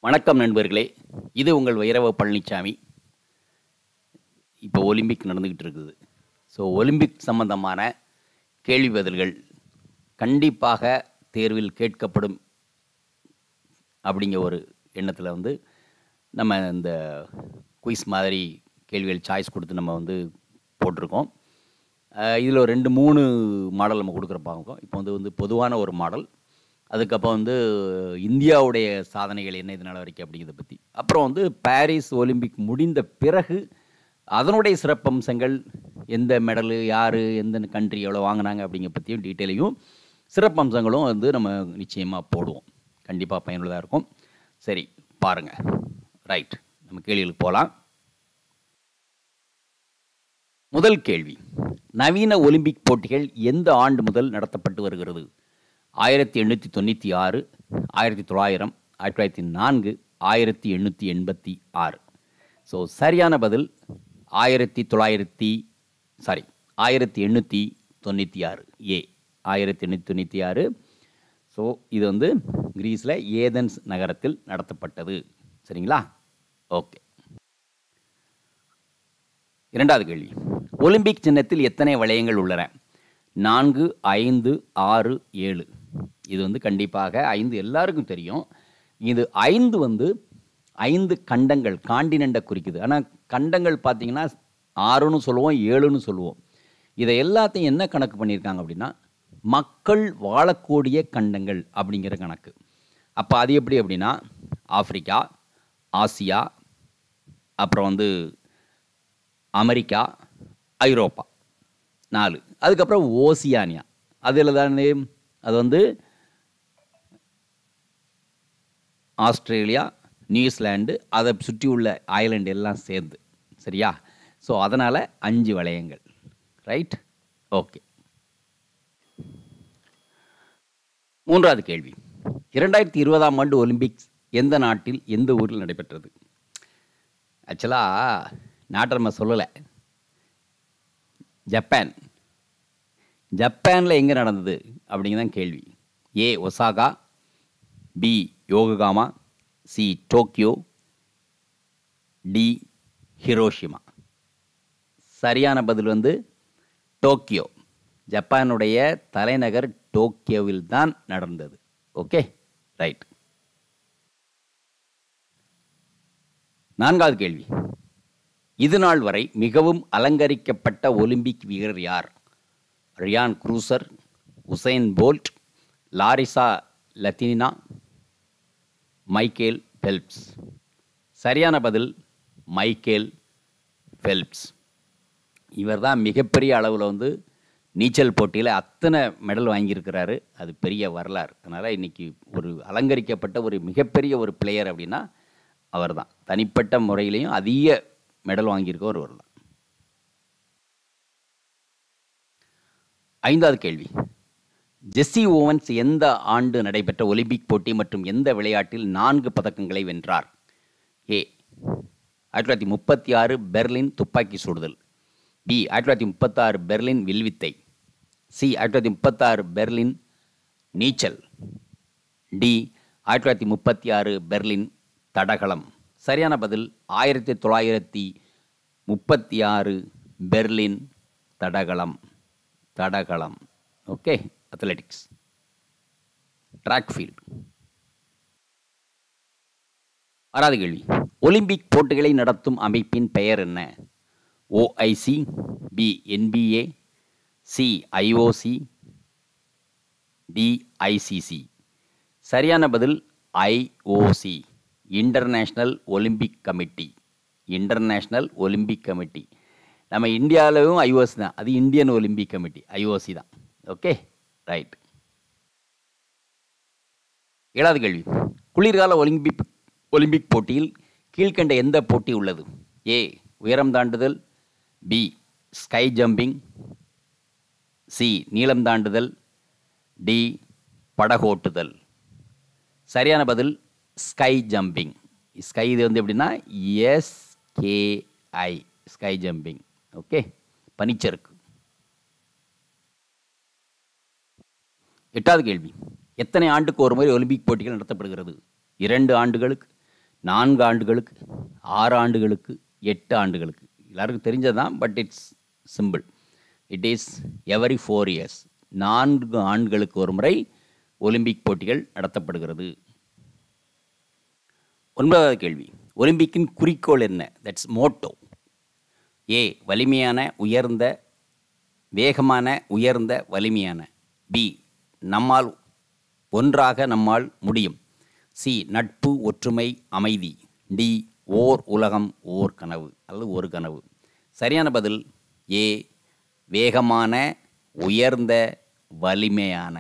வணக்கம் நண்பர்களே, இது உங்கள் வைரவ பழனிசாமி. இப்போ ஒலிம்பிக் நடந்துக்கிட்டு இருக்குது. ஸோ ஒலிம்பிக் சம்பந்தமான கேள்வி பதில்கள் கண்டிப்பாக தேர்வில் கேட்கப்படும் அப்படிங்கிற ஒரு எண்ணத்தில் நம்ம இந்த குயிஸ் மாதிரி கேள்விகள் சாய்ஸ் கொடுத்து நம்ம போட்டிருக்கோம். இதில் ஒரு 2-3 மாடல் நம்ம கொடுக்குறப்பாங்க. இப்போ பொதுவான ஒரு மாடல், அதுக்கப்புறம் இந்தியாவுடைய சாதனைகள் என்ன இது நாள் வரைக்கும் அப்படிங்கிறத பற்றி, அப்புறம் பாரிஸ் ஒலிம்பிக் முடிந்த பிறகு அதனுடைய சிறப்பம்சங்கள், எந்த மெடலு யார் எந்த கண்ட்ரி எவ்வளோ வாங்கினாங்க அப்படிங்கிற பற்றியும் டீட்டெயிலையும் சிறப்பம்சங்களும் நம்ம நிச்சயமாக போடுவோம். கண்டிப்பாக பயனுள்ளதாக இருக்கும். சரி பாருங்கள். ரைட், நம்ம கேள்விகளுக்கு போகலாம். முதல் கேள்வி, நவீன ஒலிம்பிக் போட்டிகள் எந்த ஆண்டு முதல் நடத்தப்பட்டு வருகிறது? 1896, 1900, 2004, 1886. ஸோ சரியான பதில் 1896 ஏ, 1896. ஸோ இது கிரீஸில் ஏதென்ஸ் நகரத்தில் நடத்தப்பட்டது. சரிங்களா? ஓகே. இரண்டாவது கேள்வி, ஒலிம்பிக் சின்னத்தில் எத்தனை வளையங்கள் உள்ளன? 4, 5, 6, 7. இது கண்டிப்பாக 5 எல்லாருக்கும் தெரியும். இது 5 5 கண்டங்கள், காண்டினெண்டை குறிக்குது. ஆனால் கண்டங்கள் பார்த்தீங்கன்னா 6ன்னு சொல்லுவோம், 7ன்னு சொல்லுவோம். இதை எல்லாத்தையும் என்ன கணக்கு பண்ணியிருக்காங்க அப்படின்னா, மக்கள் வாழக்கூடிய கண்டங்கள் அப்படிங்கிற கணக்கு. அப்போ அது எப்படி அப்படின்னா, ஆப்பிரிக்கா, ஆசியா, அப்புறம் அமெரிக்கா, ஐரோப்பா 4. அதுக்கப்புறம் ஓசியானியா, அதில் தானே அது ஆஸ்திரேலியா, நியூசிலாண்டு, அதை சுற்றி உள்ள ஐலண்டு எல்லாம் சேர்ந்து. சரியா? ஸோ அதனால் 5 வளையங்கள். Right, okay. மூன்றாவது கேள்வி, 2020ஆம் ஆண்டு ஒலிம்பிக்ஸ் எந்த நாட்டில் எந்த ஊரில் நடைபெற்றது? ஆக்சுவலாக நாட்டை நம்ம சொல்லலை, ஜப்பான். ஜப்பானில் எங்கே நடந்தது அப்படிங்கிறதான் கேள்வி. A Osaka, B Yokohama, C Tokyo, D Hiroshima. சரியான பதில் டோக்கியோ. ஜப்பானுடைய தலைநகர் டோக்கியோவில் தான் நடந்தது. Okay, right. நான்காவது கேள்வி, இது நாள் வரை மிகவும் அலங்கரிக்கப்பட்ட ஒலிம்பிக் வீரர் யார்? Ryan Crouser, Usain Bolt, Larisa Latynina, Michael Phelps. சரியான பதில் மைக்கேல் ஃபெல்ப்ஸ். இவர் தான் மிகப்பெரிய அளவில் நீச்சல் போட்டியில் அத்தனை மெடல் வாங்கியிருக்கிறாரு. அது பெரிய வரலாறு. அதனால் இன்றைக்கி ஒரு அலங்கரிக்கப்பட்ட ஒரு மிகப்பெரிய ஒரு பிளேயர் அப்படின்னா அவர் தான். தனிப்பட்ட முறையிலையும் அதிக மெடல் வாங்கியிருக்க ஒருவர் தான். ஐந்தாவது கேள்வி, ஜெஸ்ஸி ஓவன்ஸ் எந்த ஆண்டு நடைபெற்ற ஒலிம்பிக் போட்டி மற்றும் எந்த விளையாட்டில் 4 பதக்கங்களை வென்றார்? ஏ 1936 பெர்லின் துப்பாக்கி சுடுதல், பி 1936 பெர்லின் வில்வித்தை, சி 1936 பெர்லின் நீச்சல், டி 1936 பெர்லின் தடகளம். சரியான பதில் 1936 பெர்லின் தடகளம். Okay, athletics, track field. ஆறாவது கேள்வி, ஒலிம்பிக் போட்டிகளை நடத்தும் அமைப்பின் பெயர் என்ன? OIC, B NBA, C IOC, D ICC. சரியான பதில் IOC, international Olympic committee. International Olympic committee. நம்ம இந்தியாவிலும் ஐஓசி தான், அது இந்தியன் ஒலிம்பிக் கமிட்டி, ஐஓசி தான். Okay, right. ஏழாவது கேள்வி, குளிர்கால ஒலிம்பிக் போட்டியில் கீழ்கண்ட எந்த போட்டி உள்ளது? ஏ உயரம் தாண்டுதல், பி ஸ்கை ஜம்பிங், சி நீளம் தாண்டுதல், டி படகோட்டுதல். சரியான பதில் ஸ்கை ஜம்பிங். ஸ்கை இது எப்படின்னா SKI, ஸ்கை ஜம்பிங். ஓகே, பனிச்சறுக்கு. எட்டாவது கேள்வி, எத்தனை ஆண்டுக்கு ஒரு முறை ஒலிம்பிக் போட்டிகள் நடத்தப்படுகிறது? 2 ஆண்டுகளுக்கு, 4 ஆண்டுகளுக்கு, 6 ஆண்டுகளுக்கு, 8 ஆண்டுகளுக்கு. எல்லாருக்கும் தெரிஞ்சது தான், but it's simple. It is every 4 years. 4 ஆண்டுகளுக்கு ஒரு முறை ஒலிம்பிக் போட்டிகள் நடத்தப்படுகிறது. 9வது கேள்வி. ஒலிம்பிக்கின் குறிக்கோள் என்ன? That's Moto. ஏ வலிமையான, உயர்ந்த, வேகமான, உயர்ந்த, வலிமையான. பி நம்மால் ஒன்றாக நம்மால் முடியும். சி நட்பு, ஒற்றுமை, அமைதி. டி ஓர் உலகம், ஓர் கனவு அல்லது ஒரு கனவு. சரியான பதில் ஏ வேகமான, உயர்ந்த, வலிமையான.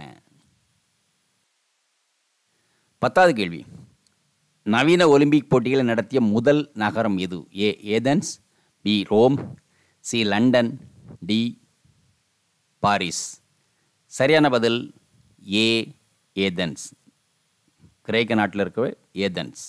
10வது கேள்வி. நவீன ஒலிம்பிக் போட்டிகளை நடத்திய முதல் நகரம் எது? A Athens, B Rome, C London, D Paris. சரியான பதில் ஏ ஏதென்ஸ். கிரேக்க நாட்டில் இருக்க ஏதென்ஸ்.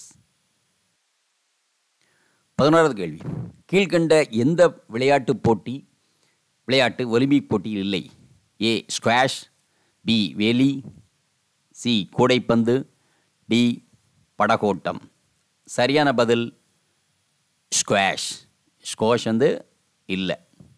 11வது கேள்வி. கீழ்கண்ட எந்த விளையாட்டு ஒலிம்பிக் போட்டியில் இல்லை? ஏ ஸ்குவாஷ், பி வேலி, சி கூடைப்பந்து, டி படகோட்டம். சரியான பதில் ஸ்குவாஷ். ஸ்குவாஷ் இல்லை.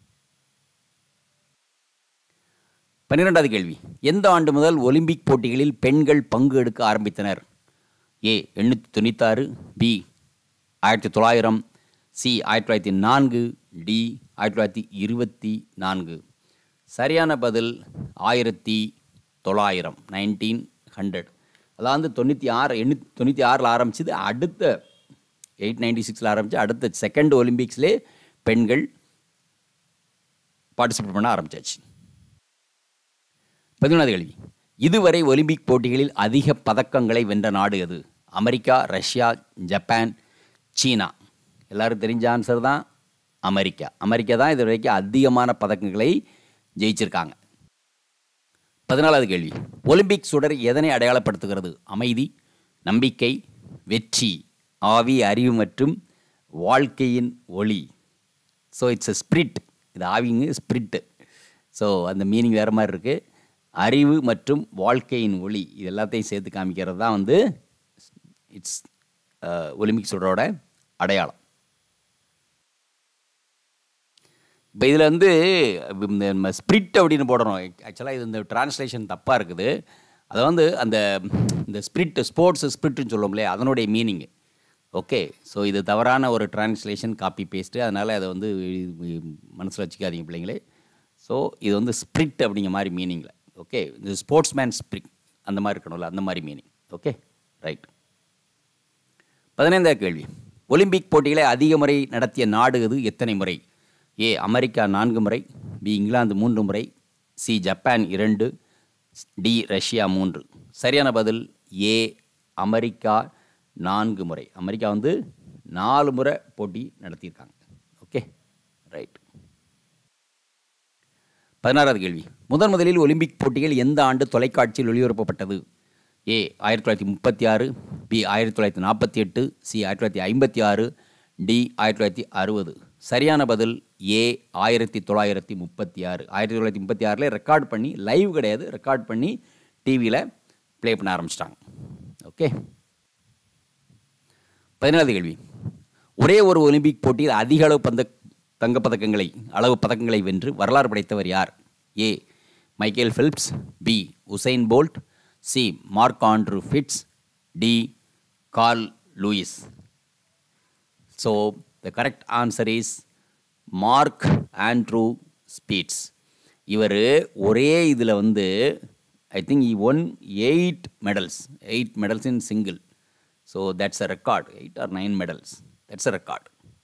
12வது கேள்வி. எந்த ஆண்டு முதல் ஒலிம்பிக் போட்டிகளில் பெண்கள் பங்கு எடுக்க ஆரம்பித்தனர்? A 896, B 1900, C 1904, D 1924. சரியான பதில் 1900, 1900. அதாவது 896 ஆரம்பிச்சது. அடுத்த 896 ஆரம்பித்து அடுத்த செகண்ட் ஒலிம்பிக்ஸ்லேயே பெண்கள் பார்ட்டிசிபேட் பண்ண ஆரம்பிச்சாச்சு. 11வது கேள்வி. இதுவரை ஒலிம்பிக் போட்டிகளில் அதிக பதக்கங்களை வென்ற நாடு எது? America, Russia, Japan, China. எல்லாரும் தெரிஞ்ச ஆன்சர் தான் அமெரிக்கா. அமெரிக்கா தான் இது வரைக்கும் அதிகமான பதக்கங்களை ஜெயிச்சிருக்காங்க. 14வது கேள்வி. ஒலிம்பிக் சுடர் எதனை அடையாளப்படுத்துகிறது? அமைதி, நம்பிக்கை, வெற்றி, ஆவி, அறிவு மற்றும் வாழ்க்கையின் ஒளி. So it's a spirit. இது ஆவிங்க ஸ்பிரிட்டு. ஸோ அந்த மீனிங் வேறு மாதிரி இருக்குது. அறிவு மற்றும் வாழ்க்கையின் ஒளி இது எல்லாத்தையும் சேர்த்து காமிக்கிறது தான் இட்ஸ் ஒலிம்பிக் சுடரோட அடையாளம். இப்போ இதில் இந்த ஸ்பிரிட் அப்படின்னு போடணும். ஆக்சுவலாக இது இந்த டிரான்ஸ்லேஷன் தப்பாக இருக்குது. அதை அந்த இந்த ஸ்பிரிட், ஸ்போர்ட்ஸ் ஸ்பிரிட்னு சொல்லுவோம்லே, அதனுடைய மீனிங்கு. ஓகே, ஸோ இது தவறான ஒரு டிரான்ஸ்லேஷன், காப்பி பேஸ்ட்டு. அதனால் அதை மனசில் வச்சுக்காதீங்க பிள்ளைங்களே. ஸோ இது ஸ்பிரிட் அப்படிங்கிற மாதிரி மீனிங்கில். ஓகே, இந்த ஸ்போர்ட்ஸ் மேன் ஸ்பிரிட் அந்த மாதிரி இருக்கணும்ல, அந்த மாதிரி மீனிங். Okay, right. 15வது கேள்வி. ஒலிம்பிக் போட்டிகளை அதிக முறை நடத்திய நாடு எது? எத்தனை முறை? ஏ அமெரிக்கா 4 முறை, பி இங்கிலாந்து 3 முறை, சி ஜப்பான் 2, டி ரஷ்யா 3. சரியான பதில் ஏ அமெரிக்கா 4 முறை. அமெரிக்கா 4 முறை போட்டி நடத்தியிருக்காங்க. Okay, right. 16வது கேள்வி. முதலில் ஒலிம்பிக் போட்டிகள் எந்த ஆண்டு தொலைக்காட்சியில் ஒளிபரப்பப்பட்டது? A 1936, B 1948, C 1956, D 1960. சரியான பதில் ஏ 1936. 1936 ரெக்கார்ட் பண்ணி, லைவ் கிடையாது, ரெக்கார்ட் பண்ணி டிவியில் ப்ளே பண்ண ஆரம்பிச்சிட்டாங்க. ஓகே. 17வது கேள்வி. ஒரே ஒரு ஒலிம்பிக் போட்டியில் அதிக அளவு அளவு பதக்கங்களை வென்று வரலாறு படைத்தவர் யார்? A Michael Phelps, B Usain Bolt, C Mark Andrew Spitz, D Carl Lewis. So the correct answer is Mark Andrew Spitz. இவர் ஒரே இதில் I think he won 8 medals in single. So that's a record. 8 or 9 medals. That's a record.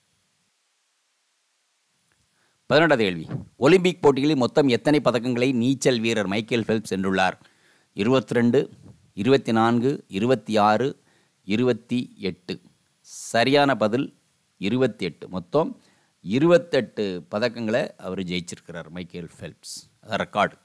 18வது கேள்வி. Olympic போட்டிகளில் மொத்தம் எத்தனை பதக்கங்களை நீச்சல் வீரர் மைக்கேல் ஃபெல்ப்ஸ் வென்றுள்ளார்? 22, 24, 26, 28. சரியான பதில் 28. மொத்தம் 28 பதக்கங்களை அவர் ஜெயிச்சிருக்கிறார் மைக்கேல் ஃபெல்ப்ஸ். அது ரெக்கார்டு.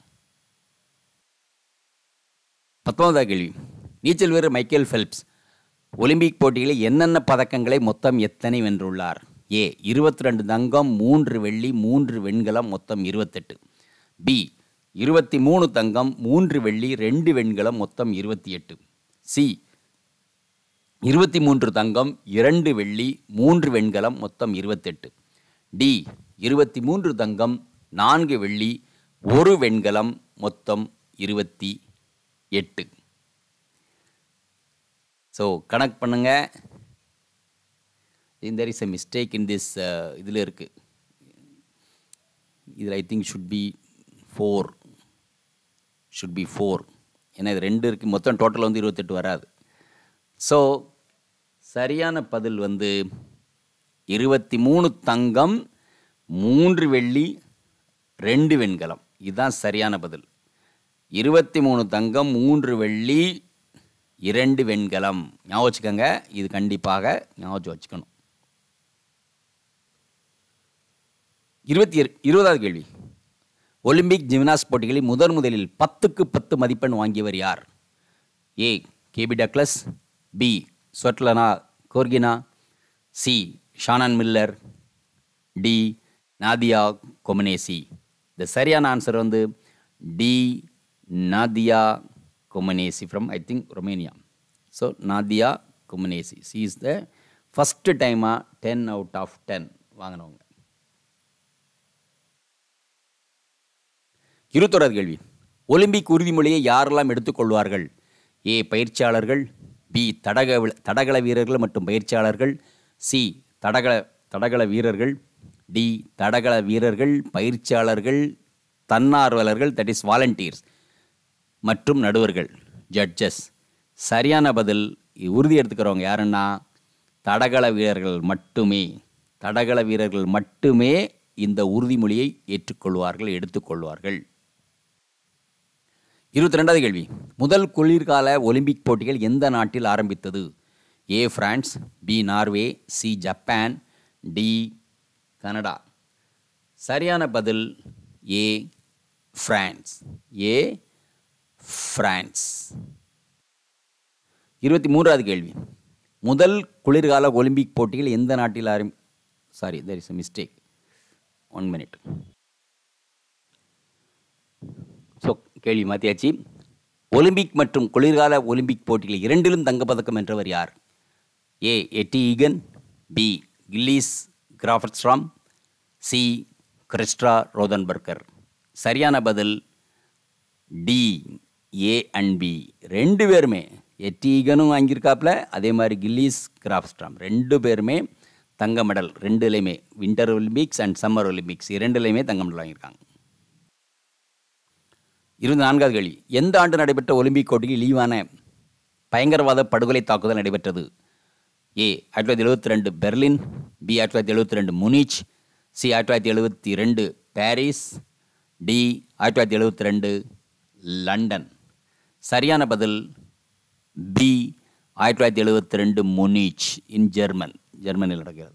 19வது கேள்வி. நீச்சல் வீரர் மைக்கேல் ஃபெல்ப்ஸ் ஒலிம்பிக் போட்டிகளில் என்னென்ன பதக்கங்களை மொத்தம் எத்தனை வென்றுள்ளார்? ஏ 22 தங்கம், 3 வெள்ளி, 3 வெண்கலம், மொத்தம் 28. பி 23 தங்கம், 3 வெள்ளி, 2 வெண்கலம், மொத்தம் 28. சி 23 தங்கம் 2 வெள்ளி 3 வெண்கலம் மொத்தம் 28. டி 23 தங்கம் 4 வெள்ளி 1 வெண்கலம் மொத்தம் 28. ஸோ கணக்கு பண்ணுங்க. there is a mistake in this இதில் இருக்குது. இதில் ஐ திங்க் ஷுட் பி 4. ஏன்னா இது 2 இருக்குது, மொத்தம் டோட்டல் வந்து 28 வராது. ஸோ சரியான பதில் வந்து 23 தங்கம் 3 வெள்ளி 2 வெண்கலம். இதுதான் சரியான பதில். 23 தங்கம் 3 வெள்ளி 2 வெண்கலம். ஞாபகம் வச்சுக்கோங்க, இது கண்டிப்பாக ஞாபகம் வச்சுக்கணும். 20வது கேள்வி. ஒலிம்பிக் ஜிம்னாஸ்ட் போட்டிகளில் முதலில் 10க்கு 10 மதிப்பெண் வாங்கியவர் யார்? A Gabby Douglas, B Svetlana Khorkina, C Shannon Miller, D Nadia Comaneci. இந்த சரியான ஆன்சர் வந்து D Nadia Comaneci from I think Romania. So Nadia Comaneci, C is the first டைமாக 10 out of 10 வாங்கினவங்க. 21வது கேள்வி. ஒலிம்பிக் உறுதிமொழியை யாரெல்லாம் எடுத்துக்கொள்வார்கள்? ஏ பயிற்சியாளர்கள், பி தடகள வீரர்கள் மற்றும் பயிற்சியாளர்கள், சி தடகள வீரர்கள், டி தடகள வீரர்கள், பயிற்சியாளர்கள், தன்னார்வலர்கள் தட் இஸ் வாலண்டியர்ஸ் மற்றும் நடுவர்கள் ஜட்ஜஸ். சரியான பதில் உறுதி எடுத்துக்கிறவங்க யாருன்னா தடகள வீரர்கள் மட்டுமே இந்த உறுதிமொழியை எடுத்துக்கொள்வார்கள். 22வது கேள்வி. முதல் குளிர்கால ஒலிம்பிக் போட்டிகள் எந்த நாட்டில் ஆரம்பித்தது? A France, B Norway, C Japan, D Canada. சரியான பதில் ஏ பிரான்ஸ். 23வது கேள்வி. முதல் குளிர்கால ஒலிம்பிக் போட்டிகள் எந்த நாட்டில் there is a mistake. 1 minute. So கேள்வி மாற்றியாச்சு. ஒலிம்பிக் மற்றும் குளிர்கால ஒலிம்பிக் போட்டிகள் இரண்டிலும் தங்கப்பதக்கம் வென்றவர் யார்? A Eddie Eagan, B Gillis Grafström, C Christa Rothenburger. சரியான பதில் டி ஏ அண்ட் பி. 2 பேருமே எட்டி ஈகனும் வாங்கியிருக்காப்புல, அதே மாதிரி கில்லீஸ் கிராஃபர்ட்ஸ்ட்ராம் 2 பேருமே தங்க மெடல் 2லையுமே, winter Olympics and summer Olympics 2லையுமே தங்க மெடல் வாங்கியிருக்காங்க. 24வது கேள்வி. எந்த ஆண்டு நடைபெற்ற ஒலிம்பிக் போட்டியில் லீவான பயங்கரவாத படுகொலை தாக்குதல் நடைபெற்றது? A 1972 Berlin, B 1972 Munich, C 1972 Paris, D 1972 London. சரியான பதில் பி 1972 முனிச் இன் ஜெர்மனியில் நடக்கிறது.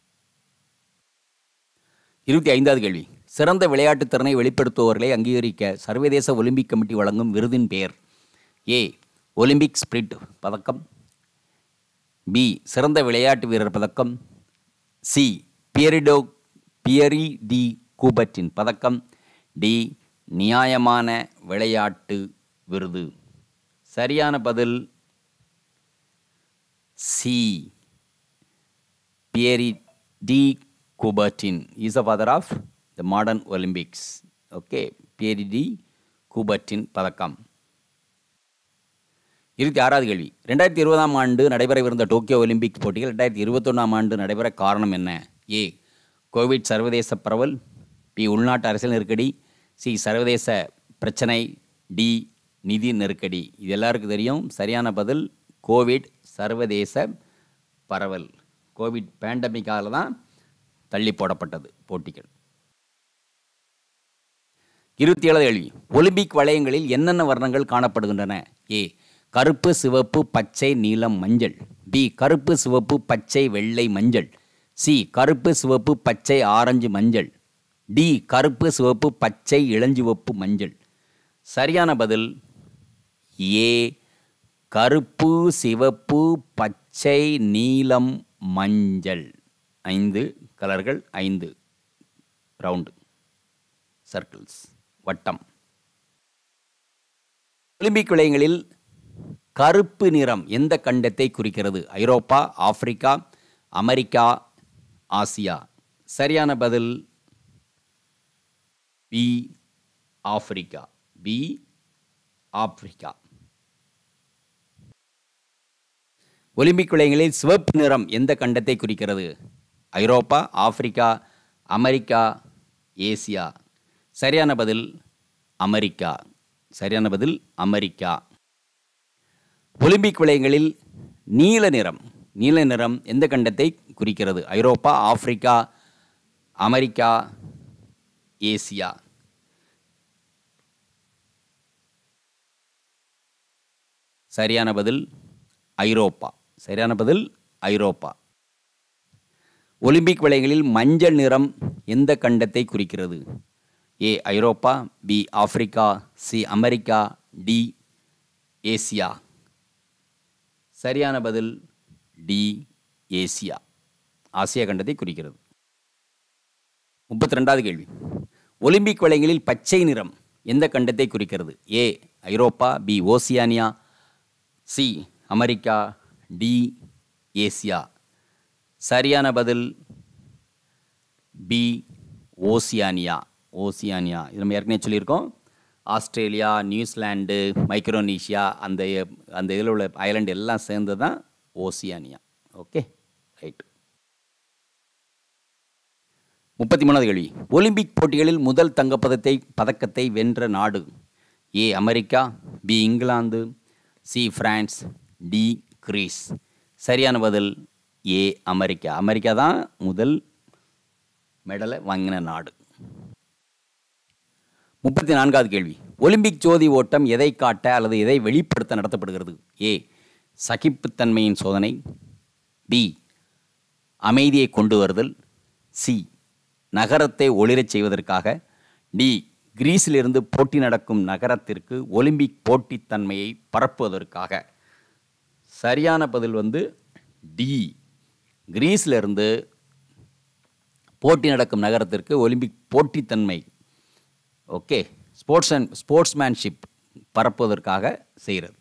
25வது கேள்வி. சிறந்த விளையாட்டுத் திறனை வெளிப்படுத்துபவர்களை அங்கீகரிக்க சர்வதேச ஒலிம்பிக் கமிட்டி வழங்கும் விருதின் பெயர்? ஏ ஒலிம்பிக் ஸ்பிரிட் பதக்கம், பி சிறந்த விளையாட்டு வீரர் பதக்கம், சி பியரி டி கூபர்டின் பதக்கம், டி நியாயமான விளையாட்டு விருது. சரியான பதில் C Pierre de Coubertin is a father of the modern Olympics. Okay, Pierre de Coubertin பதக்கம். 26வது கேள்வி. 2020ஆம் ஆண்டு நடைபெறவிருந்த டோக்கியோ ஒலிம்பிக் போட்டிகள் 2021ஆம் ஆண்டு நடைபெற காரணம் என்ன? ஏ கோவிட் சர்வதேச பரவல், பி உள்நாட்டு அரசியல் நெருக்கடி, சி சர்வதேச பிரச்சனை, டி நிதி நெருக்கடி. இது எல்லாருக்கும் தெரியும். சரியான பதில் கோவிட் சர்வதேச பரவல். கோவிட் பேண்டமிக்கால தான் தள்ளி போடப்பட்டது போட்டிகள். 27வது கேள்வி. ஒலிம்பிக் வளையங்களில் என்னென்ன வர்ணங்கள் காணப்படுகின்றன? ஏ கருப்பு சிவப்பு பச்சை நீலம் மஞ்சள், பி கருப்பு சிவப்பு பச்சை வெள்ளை மஞ்சள், சி கருப்பு சிவப்பு பச்சை ஆரஞ்சு மஞ்சள், டி கருப்பு சிவப்பு பச்சை இளஞ்சிவப்பு மஞ்சள். சரியான பதில் ஏ கருப்பு சிவப்பு பச்சை நீலம் மஞ்சள். 5 கலர்கள், 5 ரவுண்டு சர்க்கிள்ஸ் வட்டம். ஒலிம்பிக் விளையாட்டுகளில் கருப்பு நிறம் எந்த கண்டத்தை குறிக்கிறது? Europe, Africa, America, Asia. சரியான பதில் B, Africa. B, Africa. Olympic விளையாட்டுகளில் சிவப்பு நிறம் எந்த கண்டத்தை குறிக்கிறது? Europe, Africa, America, Asia. சரியான பதில் அமெரிக்கா. சரியான பதில் அமெரிக்கா. ஒலிம்பிக் விளையாட்டுகளில் நீல நிறம் எந்த கண்டத்தை குறிக்கிறது? Europe, Africa, America, Asia. சரியான பதில் ஐரோப்பா. சரியான பதில் ஐரோப்பா. ஒலிம்பிக் விளையாட்டுகளில் மஞ்சள் நிறம் எந்த கண்டத்தை குறிக்கிறது? A, Europe, B, Africa, C, America, D, Asia. சரியான பதில் டி, ஏசியா. ஆசியா கண்டத்தை குறிக்கிறது. 32வது கேள்வி. ஒலிம்பிக் விளையாட்டுகளில் பச்சை நிறம் எந்த கண்டத்தை குறிக்கிறது? A, Europe, B, Oceania, C, America, D, Asia. சரியான பதில் பி, ஓசியானியா. ஓசியானியா இது நம்ம ஏற்கனவே சொல்லியிருக்கோம். ஆஸ்திரேலியா, நியூசிலாண்டு, மைக்ரோனீஷியா அந்த இதில் உள்ள ஐலாண்டு எல்லாம் சேர்ந்து தான் ஓசியானியா. Okay, right. 33வது கேள்வி. ஒலிம்பிக் போட்டிகளில் முதல் பதக்கத்தை வென்ற நாடு? A, America, B, England, C, France, D, Greece. சரியான பதில் ஏ, அமெரிக்கா. அமெரிக்கா தான் முதல் மெடலை வாங்கின நாடு. 34வது கேள்வி. ஒலிம்பிக் ஜோதி ஓட்டம் எதை காட்ட அல்லது எதை வெளிப்படுத்த நடத்தப்படுகிறது? ஏ, சகிப்புத்தன்மையின் சோதனை, பி, அமைதியை கொண்டு வருதல், சி, நகரத்தை ஒளிரச் செய்வதற்காக, டி, கிரீஸிலிருந்து போட்டி நடக்கும் நகரத்திற்கு ஒலிம்பிக் போட்டித்தன்மையை பரப்புவதற்காக. சரியான பதில் டி, கிரீஸிலிருந்து போட்டி நடக்கும் நகரத்திற்கு ஒலிம்பிக் போட்டித்தன்மை, ஓகே, ஸ்போர்ட்ஸ்மேன்ஷிப் பரப்புவதற்காக செய்கிறது.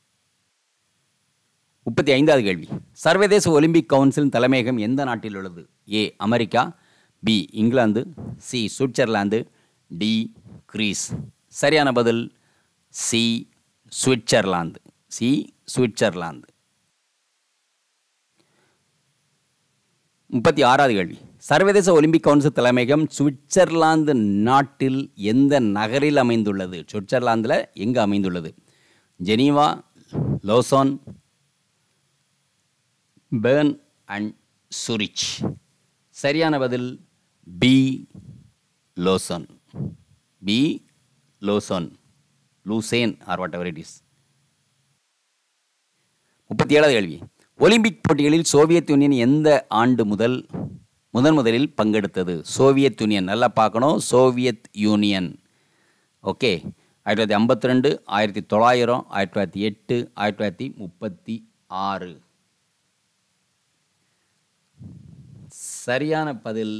35வது கேள்வி. சர்வதேச ஒலிம்பிக் கவுன்சிலின் தலைமையகம் எந்த நாட்டில் உள்ளது? A, America, B, England, C, Switzerland, D, Greece. சரியான பதில் சி, சுவிட்சர்லாந்து. C, Switzerland. 36வது கேள்வி. சர்வதேச ஒலிம்பிக் கவுன்சில் தலைமையகம் சுவிட்சர்லாந்து நாட்டில் எந்த நகரில் அமைந்துள்ளது? சுவிட்சர்லாந்தில் எங்கே அமைந்துள்ளது? Geneva, Lausanne, Bern and Zurich. சரியான பதில் B, Lausanne. B, Lausanne, Lausanne or whatever it is. 37வது கேள்வி. ஒலிம்பிக் போட்டிகளில் சோவியத் யூனியன் எந்த ஆண்டு முதலில் பங்கெடுத்தது? சோவியத் யூனியன் நல்லா பார்க்கணும். Soviet Union, okay, 1952, 1900, 1908, 1936. சரியான பதில்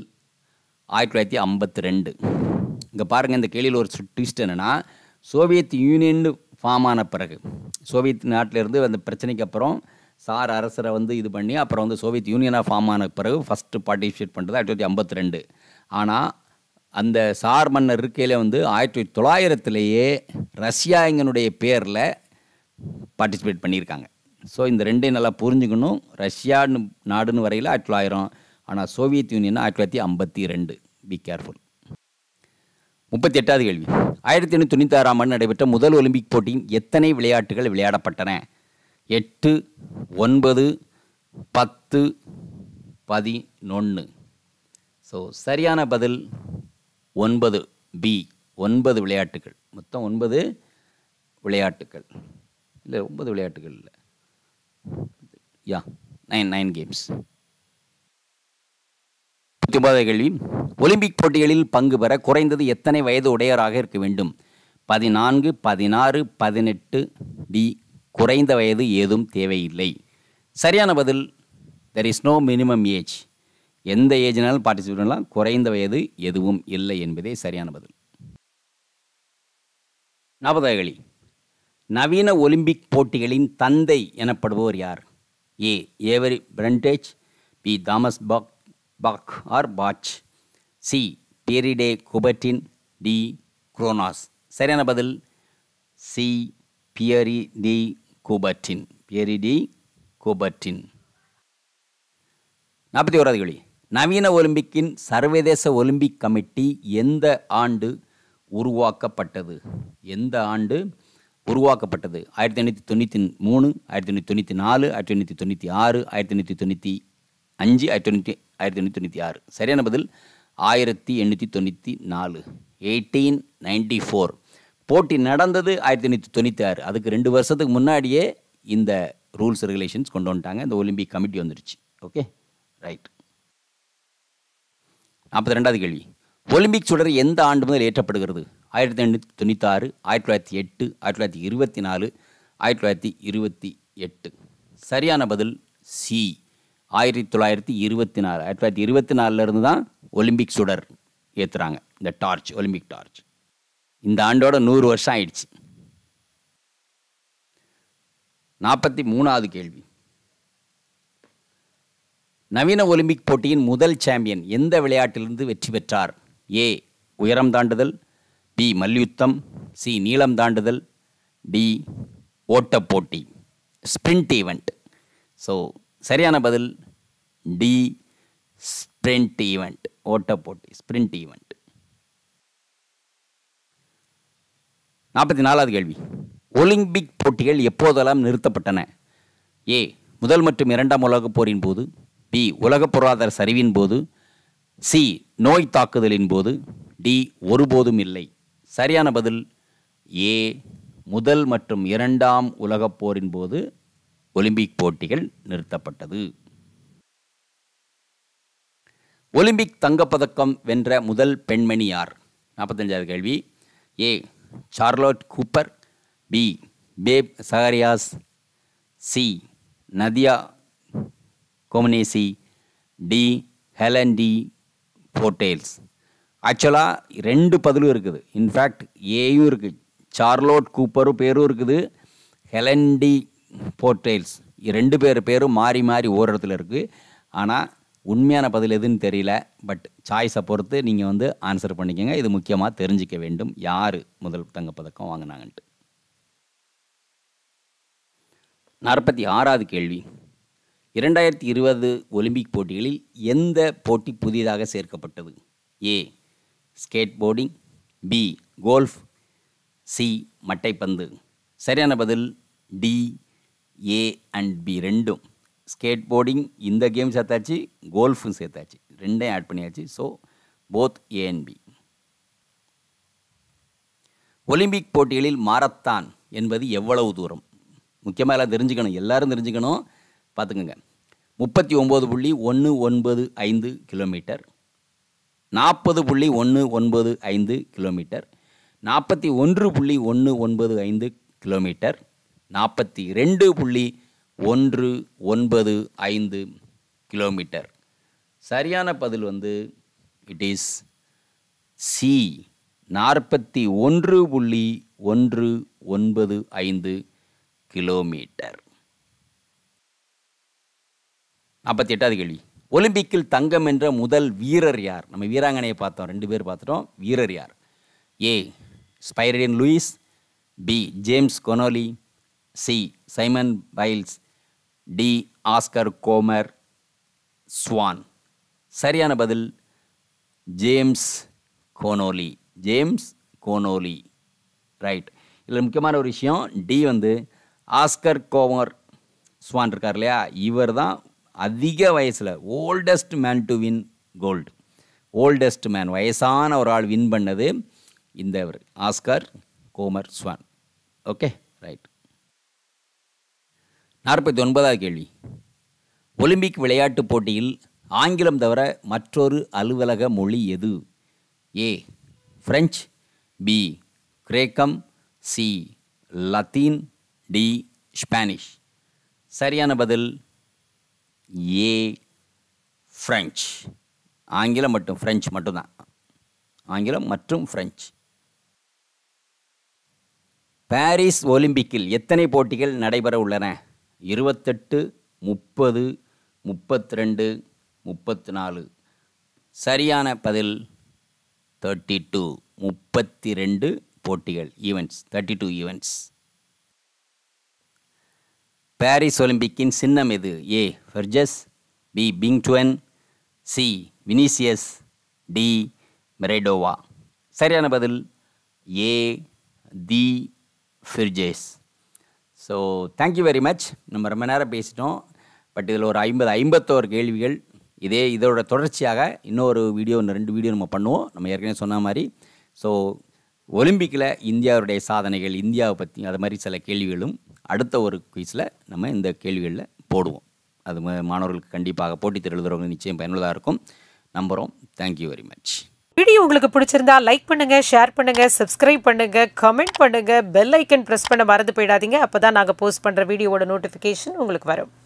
1952. இங்கே பாருங்கள், இந்த கேள்வியில் ஒரு ட்விஸ்ட் என்னென்னா, சோவியத் யூனியன் ஃபார்ம் ஆன பிறகு, சோவியத் நாட்டிலிருந்து அந்த பிரச்சனைக்கு அப்புறம் சார் அரசரை இது பண்ணி அப்புறம் சோவியத் யூனியனாக ஃபார்ம் ஆன பிறகு ஃபஸ்ட்டு பார்ட்டிசிபேட் பண்ணுறது 1952. ஆனால் அந்த சார் மன்னர் இருக்கையில் 1900லேயே ரஷ்யாங்கனுடைய பேரில் பார்ட்டிசிபேட் பண்ணியிருக்காங்க. ஸோ இந்த ரெண்டையும் நல்லா புரிஞ்சுக்கணும். ரஷ்யா நாடுன்னு வரையில் 1900, ஆனால் சோவியத் யூனியன் 1952. Be careful. 38வது கேள்வி. 1896ஆம் ஆண்டு நடைபெற்ற முதல் ஒலிம்பிக் போட்டியின் எத்தனை விளையாட்டுகள் விளையாடப்பட்டன? 8, 9, 10, 11. ஸோ சரியான பதில் 9, பி, 9 விளையாட்டுகள். மொத்தம் 9 விளையாட்டுகள் இல்லை, 9 விளையாட்டுகள் இல்லை, யா 9 கேம்ஸ். 39வது கேள்வி. ஒலிம்பிக் போட்டிகளில் பங்கு பெற குறைந்தது எத்தனை வயது உடையவராக இருக்க வேண்டும்? 14, 16, 18, டி, குறைந்த வயது ஏதும் தேவையில்லை. சரியான பதில் there is no minimum age. எந்த ஏஜ்னாலும் பார்ட்டிசிபேட் பண்ணலாம், குறைந்த வயது எதுவும் இல்லை என்பதே சரியான பதில். 40வது கேள்வி. நவீன ஒலிம்பிக் போட்டிகளின் தந்தை எனப்படுபவர் யார்? A Avery Brundage, B Thomas Bach or Bach, C Pierre de Coubertin, D Kronos. சரியான பதில் C Pierre de Coubertin. Pierre de Coubertin. 41வது கேள்வி. நவீன ஒலிம்பிக்கின் சர்வதேச ஒலிம்பிக் கமிட்டி எந்த ஆண்டு உருவாக்கப்பட்டது? எந்த ஆண்டு உருவாக்கப்பட்டது? 1993, 1994, 1996, 1995, 1996. சரியான பதில் 1894. 1894. போட்டி நடந்தது 1996. அதுக்கு 2 வருஷத்துக்கு முன்னாடியே இந்த ரூல்ஸ் ரெகுலேஷன்ஸ் கொண்டு வந்துட்டாங்க. இந்த ஒலிம்பிக் கமிட்டி வந்துருச்சு. Okay, right. 42வது கேள்வி. ஒலிம்பிக் சுடர் எந்த ஆண்டு முதல் ஏற்றப்படுகிறது? 1896, 1908, 1924, 1928. சரியான பதில் சி 1924. 1924 தான் ஒலிம்பிக் சுடர் ஏற்றுறாங்க. இந்த டார்ச், ஒலிம்பிக் டார்ச். இந்த ஆண்டோட 100 வருஷம் ஆயிடுச்சு. 43வது கேள்வி. நவீன ஒலிம்பிக் போட்டியின் முதல் சாம்பியன் எந்த விளையாட்டிலிருந்து வெற்றி பெற்றார்? ஏ உயரம் தாண்டுதல், பி மல்யுத்தம், சி நீளம் தாண்டுதல், டி ஓட்டப் போட்டி, ஸ்பிரிண்ட் ஈவெண்ட். ஸோ சரியான பதில் டி ஸ்பிரிண்ட் ஈவெண்ட், ஓட்டப் போட்டி, ஸ்பிரிண்ட் ஈவெண்ட். 44வது கேள்வி. ஒலிம்பிக் போட்டிகள் எப்போதெல்லாம் நிறுத்தப்பட்டன? ஏ முதல் மற்றும் 2ஆம் உலகப் போரின் போது, பி உலக பொருளாதார சரிவின் போது, சி நோய் தாக்குதலின் போது, டி ஒருபோதும் இல்லை. சரியான பதில் ஏ முதல் மற்றும் 2ஆம் உலகப் போரின் போது ஒலிம்பிக் போட்டிகள் நிறுத்தப்பட்டது. ஒலிம்பிக் தங்கப்பதக்கம் வென்ற முதல் பெண்மணி யார்? 45வது கேள்வி. A Charlotte Cooper, B Babe Zaharias, C Nadia Comaneci, D Hélène de Pourtalès. ஆக்சுவலாக 2 பதிலும் இருக்குது. இன்ஃபேக்ட் ஏயும் இருக்குது, சார்லோட் கூப்பரும் பேரும் இருக்குது, ஹெலன் டி போர்டேல்ஸ் 2 பேரும் மாறி மாறி ஒரு இடத்துல இருக்குது. ஆனால் உண்மையான பதில் எதுன்னு தெரியல. பட் சாய்ஸை பொறுத்து நீங்கள் ஆன்சர் பண்ணிக்கோங்க. இது முக்கியமாக தெரிஞ்சிக்க வேண்டும், யார் முதல் தங்கப்பதக்கம் வாங்கினாங்கன்ட்டு. 46வது கேள்வி. 2020 ஒலிம்பிக் போட்டிகளில் எந்த போட்டி புதிதாக சேர்க்கப்பட்டது? A skateboarding, B golf, C மட்டைப்பந்து. சரியான பதில் டி ஏ அண்ட் பி ரெண்டும். ஸ்கேட் போர்டிங் இந்த கேம் சேர்த்தாச்சு, கோல்ஃபும் சேர்த்தாச்சு, 2யும் ஆட் பண்ணியாச்சு. So both A and B. Olympic போட்டிகளில் மாரத்தான் என்பது எவ்வளவு தூரம்? முக்கியமாக எல்லாம் தெரிஞ்சுக்கணும், எல்லாரும் தெரிஞ்சுக்கணும், பார்த்துக்கோங்க. 39.195 கிலோமீட்டர், 40.195 கிலோமீட்டர், 41.195 கிலோமீட்டர், 42.195 கிலோமீட்டர். சரியான பதில் இட் இஸ் சி 41.195 கிலோமீட்டர். 48வது கேள்வி. ஒலிம்பிக்கில் தங்கம் என்ற முதல் வீரர் யார்? நம்ம வீராங்கனையை பார்த்தோம், 2 பேர் பார்த்துட்டோம். வீரர் யார்? A Spyridon Louis, B James Connolly, C Simone Biles, D Oscar Gomer Swahn. சரியான பதில் James Connolly. James Connolly, right. இதில் முக்கியமான ஒரு விஷயம், டி ஆஸ்கர் கோமர் ஸ்வான் இருக்கார் இல்லையா, இவர் தான் அதிக வயசில் oldest man to win gold. Oldest man, வயசான ஒரு ஆள் வின் பண்ணது இந்த Oscar Gomer Swahn. Okay, right. 49வது கேள்வி. ஒலிம்பிக் விளையாட்டுப் போட்டியில் ஆங்கிலம் தவிர மற்றொரு அலுவலக மொழி எது? ஏ பிரெஞ்சு, பி கிரேக்கம், சி லத்தீன், டி ஸ்பானிஷ். சரியான பதில் ஏ பிரெஞ்சு. ஆங்கிலம் மற்றும் பிரெஞ்சு மட்டும்தான். ஆங்கிலம் மற்றும் பிரெஞ்சு. பாரிஸ் ஒலிம்பிக்கில் எத்தனை போட்டிகள் நடைபெற உள்ளன? 28, 30, 32, 34. சரியான பதில் 32. 32 போட்டிகள், ஈவெண்ட்ஸ், 32 ஈவெண்ட்ஸ். பாரிஸ் ஒலிம்பிக்கின் சின்னம் எது? A Phryges, B Bing Dwen, C Vinicius, D Miraitowa. சரியான பதில் A the Phryges. So thank you very much. நம்ம ரொம்ப நேரம் பேசிட்டோம். பட் இதில் ஒரு 51 கேள்விகள். இதோட தொடர்ச்சியாக இன்னொரு வீடியோ, 2 வீடியோ நம்ம பண்ணுவோம். நம்ம ஏற்கனவே சொன்ன மாதிரி. ஸோ ஒலிம்பிக்கில் இந்தியாவுடைய சாதனைகள், இந்தியாவை பற்றி அது மாதிரி சில கேள்விகளும் அடுத்த ஒரு குயிஸில் நம்ம இந்த கேள்விகளில் போடுவோம். அது மாணவர்களுக்கு கண்டிப்பாக போட்டித் தேர்வு எழுதுறவங்க நிச்சயம் பயனுள்ளதாக இருக்கும் நம்புகிறோம். Thank you very much. வீடியோ உங்களுக்கு பிடிச்சிருந்தா லைக் பண்ணுங்க, ஷேர் பண்ணுங்க, சப்ஸ்கிரைப் பண்ணுங்க, கமெண்ட் பண்ணுங்க, பெல் ஐக்கன் பிரஸ் பண்ண மறந்து போயிடாதீங்க. அப்பதான் நாங்கள் போஸ்ட் பண்ற வீடியோவோட நோட்டிஃபிகேஷன் உங்களுக்கு வரும்.